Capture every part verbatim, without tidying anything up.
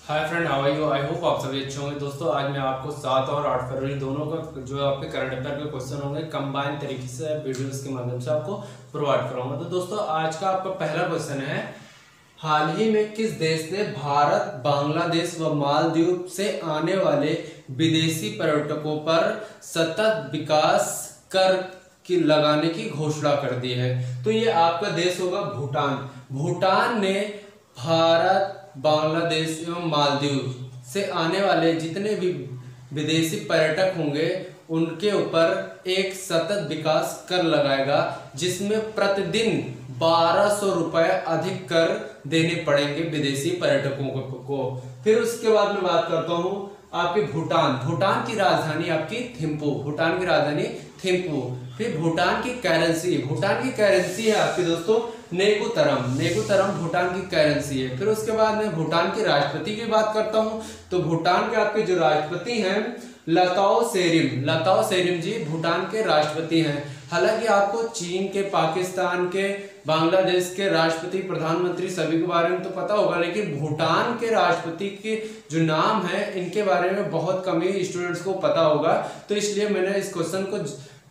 Hi friend, how are you. I hope आप सभी अच्छे होंगे। दोस्तों, आज मैं आपको सात और आठ फरवरी दोनों का जो आपके करंट अफेयर के क्वेश्चन होंगे कंबाइन तरीके से वीडियोस के माध्यम से आपको प्रोवाइड कराऊंगा। तो दोस्तों, आज का आपका पहला क्वेश्चन है, हाल ही में किस देश ने भारत, बांग्लादेश व मालदीव से आने वाले विदेशी पर्यटकों पर सतत विकास कर की लगाने की घोषणा कर दी है? तो ये आपका देश होगा भूटान। भूटान ने भारत, बांग्लादेश एवं मालदीव से आने वाले जितने भी विदेशी पर्यटक होंगे उनके ऊपर एक सतत विकास कर लगाएगा, जिसमें प्रतिदिन बारह सौ रुपए अधिक कर देने पड़ेंगे विदेशी पर्यटकों को। फिर उसके बाद मैं बात करता हूँ आपके भूटान। भूटान की राजधानी आपकी थिम्पू। भूटान की राजधानी थिम्पू। फिर भूटान की करेंसी। भूटान की करेंसी है आपके दोस्तों नेकुतरम। नेकुतरम भूटान की करेंसी है। फिर उसके बाद मैं भूटान के राष्ट्रपति की बात करता हूँ। तो भूटान के आपके जो राष्ट्रपति हैं लताओ सेरिम। लताओ सेरिम जी भूटान के राष्ट्रपति हैं। हालांकि आपको चीन के, पाकिस्तान के, बांग्लादेश के राष्ट्रपति, प्रधानमंत्री सभी के बारे में तो पता होगा, लेकिन भूटान के राष्ट्रपति के जो नाम है इनके बारे में बहुत कम ही स्टूडेंट्स को पता होगा। तो इसलिए मैंने इस क्वेश्चन को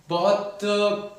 बहुत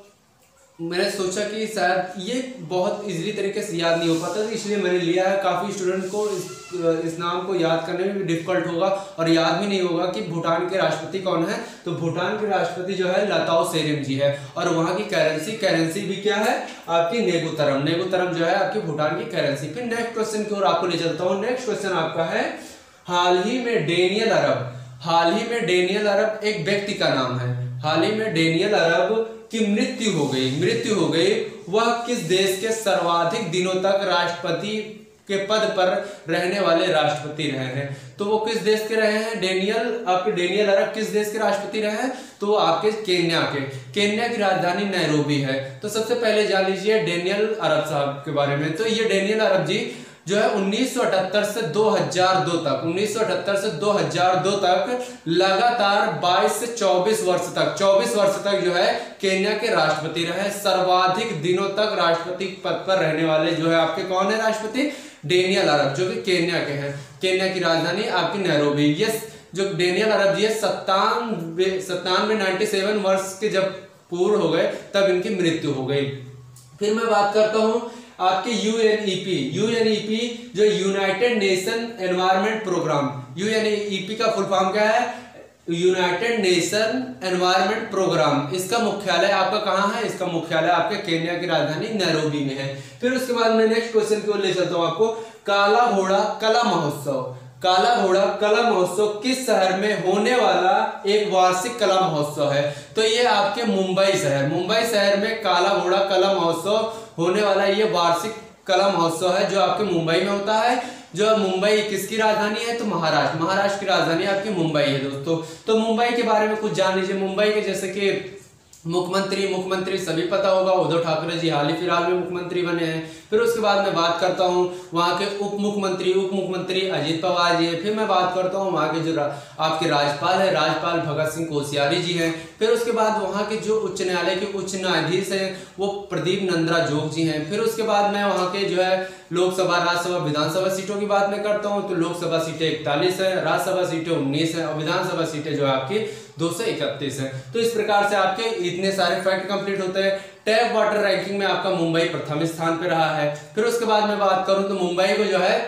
मैंने सोचा कि शायद ये बहुत इजीली तरीके से याद नहीं हो पाता, तो इसलिए मैंने लिया है। काफ़ी स्टूडेंट को इस इस नाम को याद करने में भी डिफिकल्ट होगा और याद भी नहीं होगा कि भूटान के राष्ट्रपति कौन है। तो भूटान के राष्ट्रपति जो है लताओ सेरिम जी है। और वहाँ की करेंसी करेंसी भी क्या है आपकी नेकुतरम। नेकुतरम जो है आपकी भूटान की करेंसी। फिर नेक्स्ट क्वेश्चन की ओर आपको ले चलता हूँ। नेक्स्ट क्वेश्चन आपका है, हाल ही में डेनियल अरब हाल ही में डेनियल अरब एक व्यक्ति का नाम है। हाल ही में डेनियल अरब की मृत्यु हो गई मृत्यु हो गई वह किस देश के सर्वाधिक दिनों तक राष्ट्रपति के पद पर रहने वाले राष्ट्रपति रहे हैं? तो वो किस देश के रहे हैं? डेनियल आपके डेनियल अरब किस देश के राष्ट्रपति रहे हैं? तो वो आपके केन्या के। केन्या की राजधानी नैरोबी है। तो सबसे पहले जान लीजिए डेनियल अरब साहब के बारे में। तो ये डेनियल अरब जी जो है उन्नीस सौ अठहत्तर से दो हज़ार दो तक उन्नीस सौ अठहत्तर से दो हज़ार दो तक लगातार बाईस से चौबीस वर्ष तक चौबीस वर्ष तक जो है केन्या के राष्ट्रपति रहे। सर्वाधिक दिनों तक राष्ट्रपति पद पर रहने वाले जो है आपके कौन है राष्ट्रपति? डेनियल अरब, जो कि केन्या के हैं। केन्या की राजधानी आपकी नैरोबी। ये जो डेनियल अरब जी है सत्तानवे सत्तानवे नाइन्टी सेवन वर्ष के जब पूर्ण हो गए तब इनकी मृत्यु हो गई। फिर मैं बात करता हूँ आपके यूएनईपी। यूएनईपी जो United Nation environment programme. UNEP का फुल फॉर्म क्या है? United Nation environment programme. इसका मुख्यालय आपका कहाँ है? इसका मुख्यालय आपके केन्या की राजधानी नैरोबी में है। फिर उसके बाद मैं नेक्स्ट क्वेश्चन की ओर ले चलता हूँ आपको। काला घोड़ा कला महोत्सव। काला घोड़ा कला महोत्सव किस शहर में होने वाला एक वार्षिक कला महोत्सव है? तो ये आपके मुंबई शहर मुंबई शहर में काला घोड़ा कला महोत्सव होने वाला ये वार्षिक कला महोत्सव है, जो आपके मुंबई में होता है। जो मुंबई किसकी राजधानी है? तो महाराष्ट्र महाराष्ट्र की राजधानी आपकी मुंबई है दोस्तों। तो मुंबई के बारे में कुछ जान लीजिए। मुंबई के जैसे कि मुख्यमंत्री मुख्यमंत्री सभी पता होगा, उद्धव ठाकरे जी हाल ही फिलहाल में मुख्यमंत्री बने हैं। फिर उसके बाद मैं बात करता हूँ वहाँ के उप मुख्यमंत्री उप मुख्यमंत्री अजीत पवार जी हैं। फिर मैं बात करता हूँ वहाँ के जो आपके राज्यपाल है राज्यपाल भगत सिंह कोश्यारी जी हैं। फिर उसके बाद वहाँ के जो उच्च न्यायालय के उच्च न्यायाधीश हैं वो प्रदीप नंद्रा जोग जी हैं। फिर उसके बाद मैं वहाँ के जो है लोकसभा, राज्यसभा, विधानसभा सीटों की बात मैं करता हूँ। तो लोकसभा सीटें इकतालीस है, राज्यसभा सीटें उन्नीस है और विधानसभा सीटें जो है आपकी दो सौ इकतीस है। तो इस प्रकार से आपके इतने सारे फैक्ट कंप्लीट होते हैं। टैप वाटर रैंकिंग में आपका मुंबई प्रथम स्थान पे रहा है। फिर उसके बाद मैं बात करूं तो मुंबई को जो है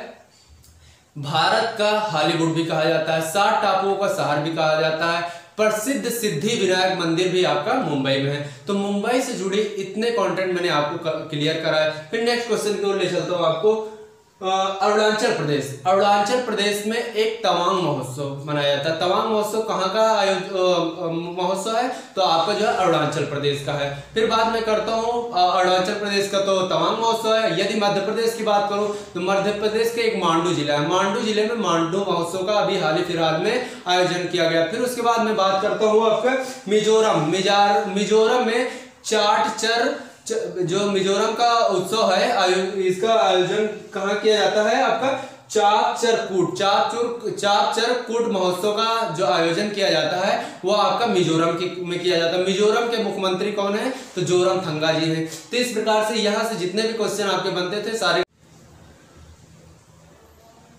भारत का हॉलीवुड भी कहा जाता है, सात टापुओं का शहर भी कहा जाता है, प्रसिद्ध सिद्धि विनायक मंदिर भी आपका मुंबई में है। तो मुंबई से जुड़े इतने कंटेंट मैंने आपको क्लियर करा है। फिर नेक्स्ट क्वेश्चन की ओर ले चलता हूँ आपको। अरुणाचल प्रदेश अरुणाचल प्रदेश में एक तवांग महोत्सव मनाया जाता है। तवांग महोत्सव कहाँ का महोत्सव है? तो आपका जो है अरुणाचल प्रदेश का है। फिर बात मैं करता हूँ अरुणाचल प्रदेश का तो तवांग महोत्सव है। यदि मध्य प्रदेश की बात करूँ तो मध्य प्रदेश के एक मांडू जिला है। मांडू जिले में मांडू महोत्सव का अभी हाल ही फिलहाल में आयोजन किया गया। फिर उसके बाद मैं बात करता हूँ आपका मिजोरम मिजोरम में चाट चर जो मिजोरम का उत्सव है इसका आयोजन कहाँ किया जाता है? आपका चापचरकूट चापचूर चापचरकूट महोत्सव का जो आयोजन किया जाता है वो आपका मिजोरम में किया जाता है। मिजोरम के मुख्यमंत्री कौन है? तो जोरमथंगा जी हैं। तो इस प्रकार से यहाँ से जितने भी क्वेश्चन आपके बनते थे सारे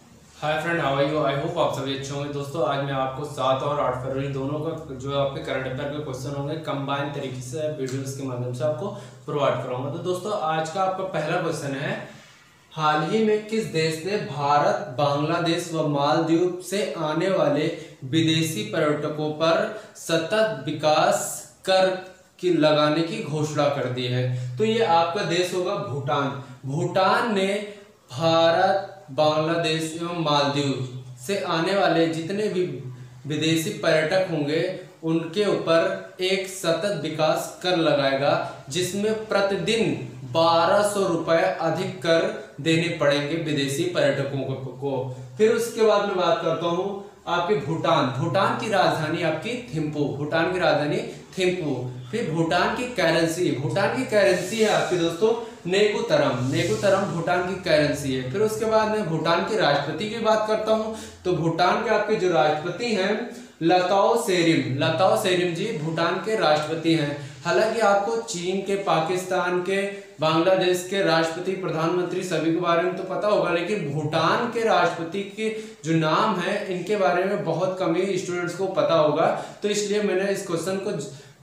hi friend, how are you? I hope आप सभी अच्छे होंगे। दोस्तों आज मैं आपको सात और आठ फरवरी दोनों का जो आपके करंट अफेयर के क्वेश्चन होंगे कंबाइन तरीके से वीडियोस के माध्यम से आपको प्रोवाइड कराऊंगा। तो दोस्तों आज का आपका पहला क्वेश्चन है, हाल ही में किस देश ने भारत, बांग्लादेश व मालदीव से आने वाले विदेशी पर्यटकों पर सतत विकास कर की लगाने की घोषणा कर दी है? तो ये आपका देश होगा भूटान। भूटान ने भारत, बांग्लादेश एवं मालदीव से आने वाले जितने भी विदेशी पर्यटक होंगे उनके ऊपर एक सतत विकास कर लगाएगा, जिसमें प्रतिदिन बारह सौ रुपए अधिक कर देने पड़ेंगे विदेशी पर्यटकों को। फिर उसके बाद मैं बात करता हूँ आपके भूटान। भूटान की राजधानी आपकी थिम्पू। भूटान की राजधानी थिम्पू। फिर भूटान की करेंसी। भूटान की करेंसी है आपके दोस्तों नेकुतरम। नेकुतरम भूटान की करेंसी है। फिर उसके बाद मैं भूटान के राष्ट्रपति की बात करता हूँ। तो भूटान के आपके जो राष्ट्रपति हैं लताओ सेरिम। लताओ सेरिम जी भूटान के राष्ट्रपति हैं। हालांकि आपको चीन के, पाकिस्तान के, बांग्लादेश के राष्ट्रपति, प्रधानमंत्री सभी के बारे में तो पता होगा, लेकिन भूटान के राष्ट्रपति के जो नाम है इनके बारे में बहुत कम ही स्टूडेंट्स को पता होगा। तो इसलिए मैंने इस क्वेश्चन को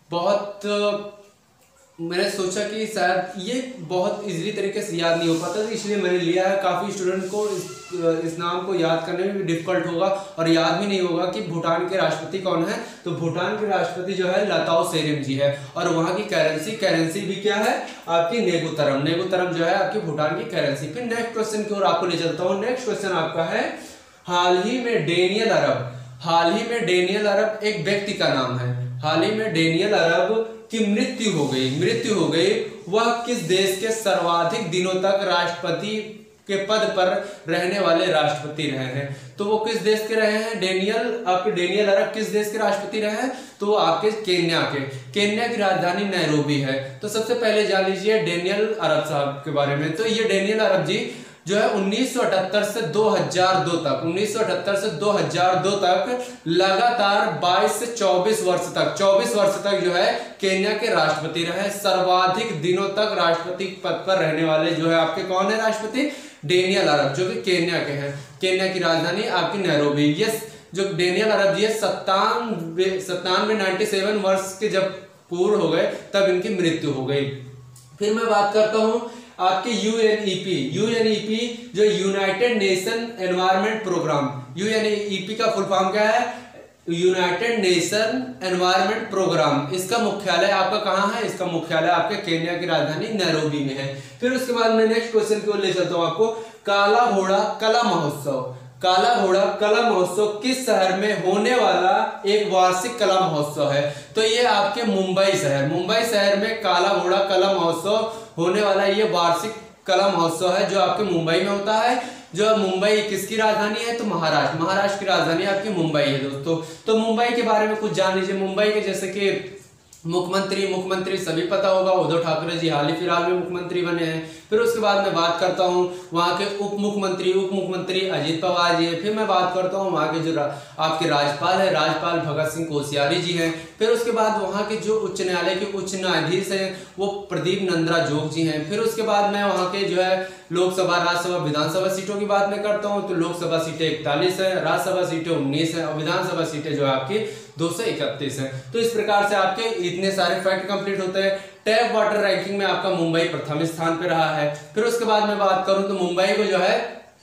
बहुत मैंने सोचा कि शायद ये बहुत इजीली तरीके से याद नहीं हो पाता, तो इसलिए मैंने लिया है। काफ़ी स्टूडेंट को इस, इस नाम को याद करने में भी डिफिकल्ट होगा और याद भी नहीं होगा कि भूटान के राष्ट्रपति कौन है। तो भूटान के राष्ट्रपति जो है लताओ सेरिम जी है। और वहाँ की करेंसी करेंसी भी क्या है आपकी नेकुतरम। नेकुतरम जो है आपकी भूटान की करेंसी। फिर नेक्स्ट क्वेश्चन की ओर आपको ले चलता हूँ। नेक्स्ट क्वेश्चन आपका है, हाल ही में डेनियल अरब हाल ही में डेनियल अरब एक व्यक्ति का नाम है। हाल ही में डेनियल अरब की मृत्यु हो गई मृत्यु हो गई वह किस देश के सर्वाधिक दिनों तक राष्ट्रपति के पद पर रहने वाले राष्ट्रपति रहे हैं? तो वो किस देश के रहे हैं? डेनियल आपके डेनियल अरब किस देश के राष्ट्रपति रहे हैं? तो वो आपके केन्या के। केन्या की राजधानी नैरोबी है। तो सबसे पहले जान लीजिए डेनियल अरब साहब के बारे में। तो ये डेनियल अरब जी जो है उन्नीस सौ अठहत्तर से दो हज़ार दो तक उन्नीस सौ अठहत्तर से दो हज़ार दो तक लगातार बाईस से चौबीस वर्ष तक चौबीस वर्ष तक जो है केन्या के राष्ट्रपति रहे। सर्वाधिक दिनों तक राष्ट्रपति पद पर रहने वाले जो है आपके कौन है राष्ट्रपति? डेनियल अरब, जो कि केन्या के हैं। केन्या की राजधानी आपकी नैरोबी। ये जो डेनियल अरब जी है सत्तानवे सत्तानवे नाइन्टी सेवन वर्ष के जब पूर्ण हो गए तब इनकी मृत्यु हो गई। फिर मैं बात करता हूँ आपके यूएनईपी। यूएनईपी जो United Nation environment programme. UNEP का फुल फॉर्म क्या है? United Nation environment programme. इसका मुख्यालय आपका कहाँ है? इसका मुख्यालय आपके केन्या की राजधानी नैरोबी में है। फिर उसके बाद मैं नेक्स्ट क्वेश्चन की ओर ले चलता हूँ आपको। काला घोड़ा कला महोत्सव। काला घोड़ा कला महोत्सव किस शहर में होने वाला एक वार्षिक कला महोत्सव है? तो ये आपके मुंबई शहर मुंबई शहर में काला घोड़ा कला महोत्सव होने वाला ये वार्षिक कला महोत्सव है, जो आपके मुंबई में होता है। जो मुंबई किसकी राजधानी है? तो महाराष्ट्र। महाराष्ट्र की राजधानी आपकी मुंबई है दोस्तों। तो मुंबई के बारे में कुछ जान लीजिए। मुंबई के जैसे कि मुख्यमंत्री मुख्यमंत्री सभी पता होगा, उद्धव ठाकरे जी हाल ही फिलहाल में मुख्यमंत्री बने हैं। फिर उसके बाद मैं बात करता हूँ वहाँ के उप मुख्यमंत्री उप मुख्यमंत्री अजित पवार जी हैं। फिर मैं बात करता हूँ वहाँ के जो रा, आपके राज्यपाल है राज्यपाल भगत सिंह कोश्यारी जी हैं। फिर उसके बाद वहाँ के जो उच्च न्यायालय के उच्च न्यायाधीश हैं वो प्रदीप नंद्रा जोग जी हैं। फिर उसके बाद मैं वहाँ के जो है लोकसभा, राज्यसभा, विधानसभा सीटों की बात मैं करता हूँ। तो लोकसभा सीटें इकतालीस है, राज्यसभा सीटें उन्नीस है और विधानसभा सीटें जो है आपकी दो सौ इकतीस है। तो इस प्रकार से आपके इतने सारे फैक्ट कंप्लीट होते हैं। टैप वाटर रैंकिंग में आपका मुंबई प्रथम स्थान पे रहा है। फिर उसके बाद मैं बात करूं तो मुंबई को जो है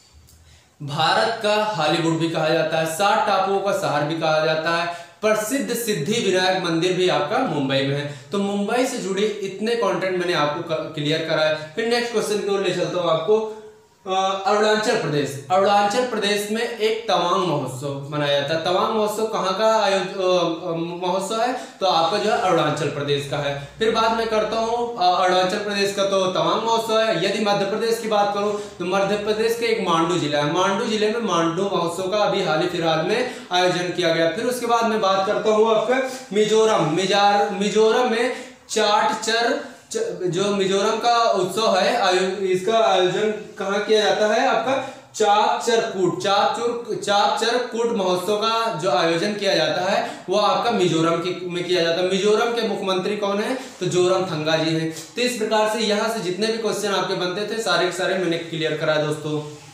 भारत का हॉलीवुड भी कहा जाता है, सात टापुओं का शहर भी कहा जाता है। प्रसिद्ध सिद्धि विनायक मंदिर भी आपका मुंबई में है। तो मुंबई से जुड़े इतने कंटेंट मैंने आपको क्लियर करा है। फिर नेक्स्ट क्वेश्चन की ओर ले चलता हूँ आपको। अरुणाचल प्रदेश। अरुणाचल प्रदेश में एक तवांग महोत्सव मनाया जाता है। तवांग महोत्सव कहाँ का महोत्सव है? तो आपका जो है अरुणाचल प्रदेश का है। फिर बात मैं करता हूँ अरुणाचल प्रदेश का तो तवांग महोत्सव है। यदि मध्य प्रदेश की बात करूँ तो मध्य प्रदेश के एक मांडू जिला है। मांडू जिले में मांडू महोत्सव का अभी हाल ही फिलहाल में आयोजन किया गया। फिर उसके बाद मैं बात करता हूँ आपका मिजोरम। मिजार मिजोरम में चाट चर जो मिजोरम का उत्सव है इसका आयोजन कहाँ किया जाता है? आपका चापचरकूट चापचूर चापचरकूट महोत्सव का जो आयोजन किया जाता है वो आपका मिजोरम की में किया जाता है। मिजोरम के मुख्यमंत्री कौन है? तो जोरामथंगा जी हैं। तो इस प्रकार से यहाँ से जितने भी क्वेश्चन आपके बनते थे सारे के सारे मैंने क्लियर कराया दोस्तों।